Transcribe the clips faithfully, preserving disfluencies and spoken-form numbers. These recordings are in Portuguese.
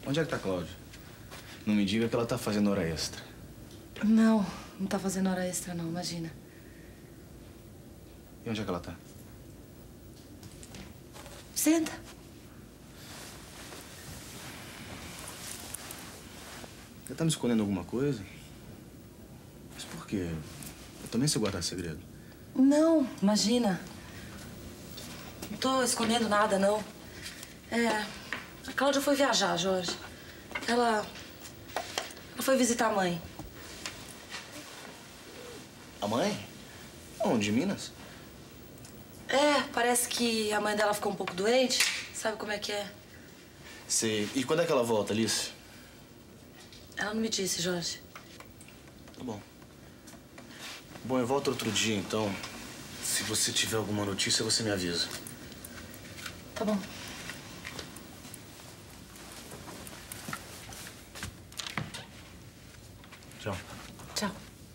Onde é que tá a Cláudia? Não me diga que ela tá fazendo hora extra. Não, não tá fazendo hora extra, não, imagina. E onde é que ela tá? Senta. Você tá me escondendo alguma coisa? Mas por quê? Eu também sei guardar segredo. Não, imagina. Não tô escondendo nada, não. É... A Cláudia foi viajar, Jorge. Ela... Ela foi visitar a mãe. A mãe? Onde? Em Minas? É, parece que a mãe dela ficou um pouco doente. Sabe como é que é? Sei. E quando é que ela volta, Alice? Ela não me disse, Jorge. Tá bom. Bom, eu volto outro dia, então. Se você tiver alguma notícia, você me avisa. Tá bom. Tchau. Tchau.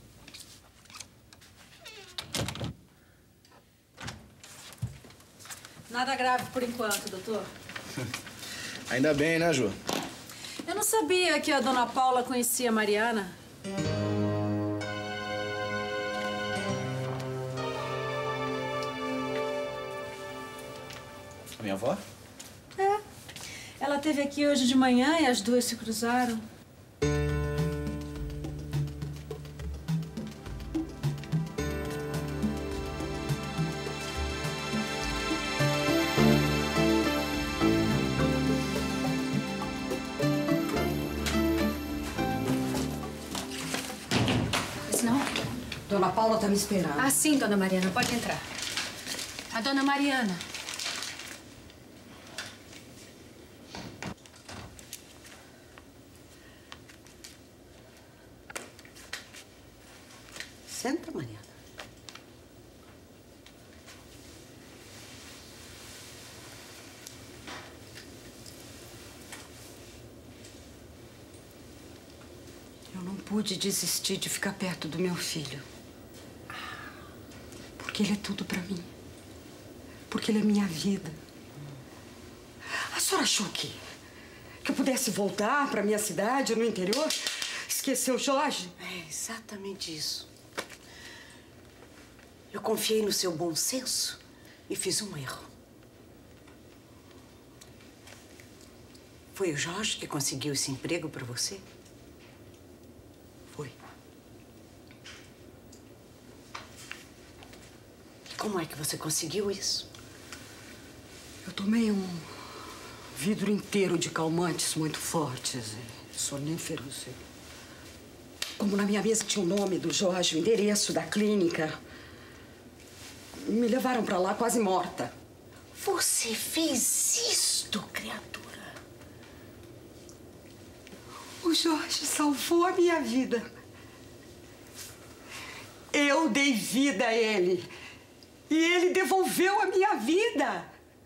Nada grave por enquanto, doutor. Ainda bem, né, Ju? Eu não sabia que a dona Paula conhecia a Mariana. A minha avó? É. Ela esteve aqui hoje de manhã e as duas se cruzaram. Dona Paula tá me esperando. Ah, sim, dona Mariana. Pode entrar. A dona Mariana. Senta, Mariana. Eu não pude desistir de ficar perto do meu filho. Porque ele é tudo pra mim. Porque ele é minha vida. A senhora achou que, que eu pudesse voltar pra minha cidade, no interior, esquecer o Jorge? É exatamente isso. Eu confiei no seu bom senso e fiz um erro. Foi o Jorge que conseguiu esse emprego pra você? Foi. Como é que você conseguiu isso? Eu tomei um vidro inteiro de calmantes muito fortes, soníferos. Como na minha mesa tinha o nome do Jorge, o endereço da clínica, me levaram pra lá quase morta. Você fez isto, criatura? O Jorge salvou a minha vida. Eu dei vida a ele. E ele devolveu a minha vida.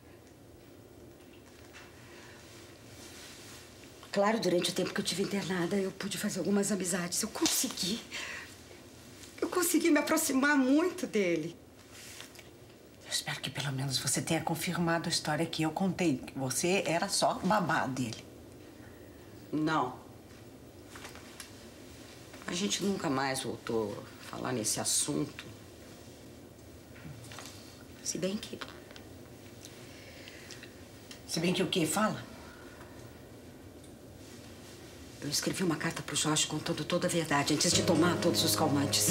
Claro, durante o tempo que eu tive internada, eu pude fazer algumas amizades. Eu consegui. Eu consegui me aproximar muito dele. Eu espero que pelo menos você tenha confirmado a história que eu contei. Que você era só babá dele. Não. A gente nunca mais voltou a falar nesse assunto. Se bem que... Se bem que o quê? Fala. Eu escrevi uma carta pro Jorge contando toda a verdade antes de tomar todos os calmantes.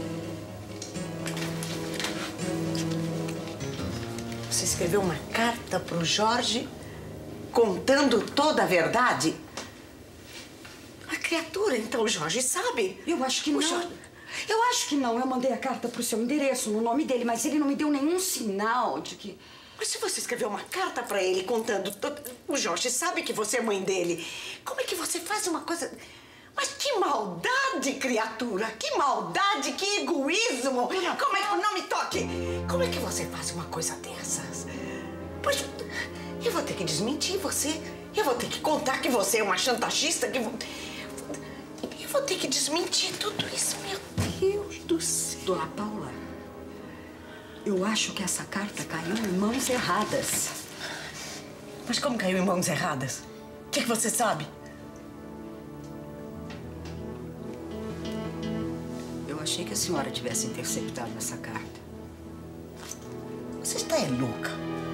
Você escreveu uma carta pro Jorge contando toda a verdade? A criatura, então o Jorge sabe? Eu acho que o não. Jorge... Eu acho que não. Eu mandei a carta pro seu endereço, no nome dele, mas ele não me deu nenhum sinal de que... Mas se você escreveu uma carta pra ele contando... Todo... O Jorge sabe que você é mãe dele. Como é que você faz uma coisa... Mas que maldade, criatura! Que maldade, que egoísmo! Como é que... Não me toque! Como é que você faz uma coisa dessas? Pois... Eu vou ter que desmentir você. Eu vou ter que contar que você é uma chantagista, que... Eu vou ter que desmentir tudo isso, meu Deus do céu. Dona Paula, eu acho que essa carta caiu em mãos erradas. Mas como caiu em mãos erradas? O que, que você sabe? achei que a senhora tivesse interceptado essa carta. Você está é louca.